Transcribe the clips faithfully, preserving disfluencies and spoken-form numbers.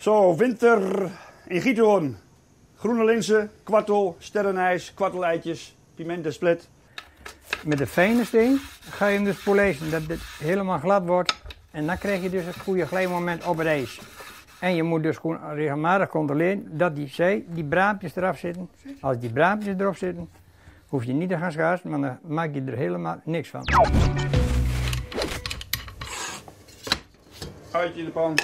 Zo, winter in Giethoorn. Groene linzen, kwartel, sterrenijs, kwarteleitjes, piment en split. Met de fijne steen ga je hem dus polijsten, dat het helemaal glad wordt. En dan krijg je dus het goede glijmoment op het ijs. En je moet dus gewoon regelmatig controleren dat die zij, die braampjes eraf zitten. Als die braampjes erop zitten, hoef je niet te gaan schaarsen, maar dan maak je er helemaal niks van. Uitje in de pan.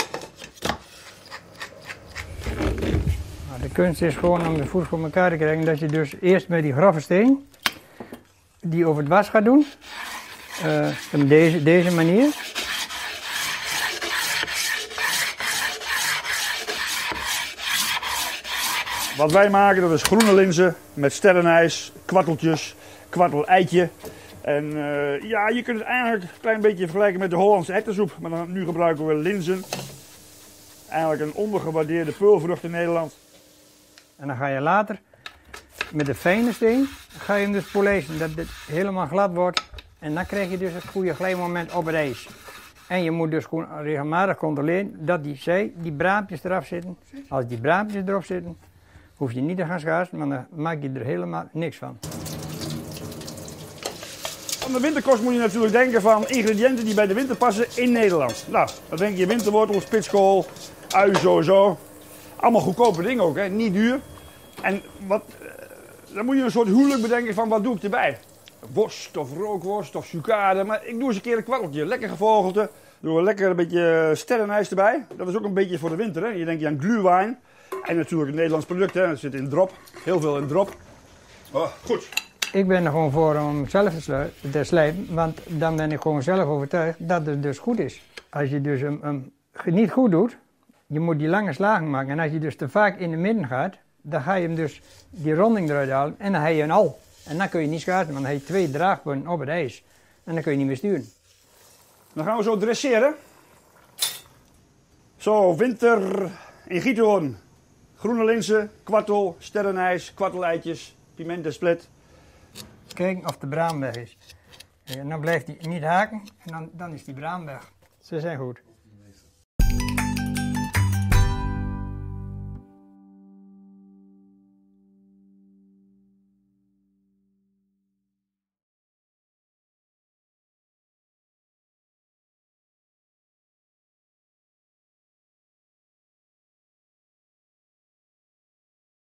Nou, de kunst is gewoon om de voet voor elkaar te krijgen, dat je dus eerst met die grove steen, die over het was gaat doen. Uh, op deze, deze manier. Wat wij maken, dat is groene linzen met sterrenijs, kwarteltjes, kwartel-eitje. En uh, ja, je kunt het eigenlijk een klein beetje vergelijken met de Hollandse erwtensoep. Maar dan, nu gebruiken we linzen. Eigenlijk een ondergewaardeerde peulvrucht in Nederland. En dan ga je later met de fijne steen ga je hem dus polijsten, dat het helemaal glad wordt. En dan krijg je dus het goede glijmoment op het ijs. En je moet dus gewoon regelmatig controleren dat die zij, die braampjes eraf zitten. Als die braampjes erop zitten, hoef je niet te gaan schaarsen, maar dan maak je er helemaal niks van. Van de winterkost moet je natuurlijk denken van ingrediënten die bij de winter passen in Nederland. Nou, dan denk je winterwortel, spitskool, ui sowieso. Allemaal goedkope dingen ook, hè? Niet duur. En wat, dan moet je een soort huwelijk bedenken van wat doe ik erbij. Worst of rookworst of sucade, maar ik doe eens een keer een kwarteltje. Lekker gevogelte. Doe er lekker een beetje sterrenijs erbij. Dat is ook een beetje voor de winter, hè? Je denkt aan glühwein. En natuurlijk een Nederlands product, hè? Dat zit in drop. Heel veel in drop. Oh, goed. Ik ben er gewoon voor om zelf te slijpen, want dan ben ik gewoon zelf overtuigd dat het dus goed is. Als je dus hem, hem niet goed doet, je moet die lange slagen maken. En als je dus te vaak in de midden gaat, dan ga je hem dus die ronding eruit halen en dan heb je een al. En dan kun je niet schaatsen, want dan heb je twee draagpunten op het ijs. En dan kun je niet meer sturen. Dan gaan we zo dresseren. Zo, winter in Giethoorn. Groene linzen, kwartel, sterrenijs, kwarteleitjes, piment en split. Kijken of de braam weg is. En dan blijft hij niet haken en dan, dan is die braam weg. Ze zijn goed.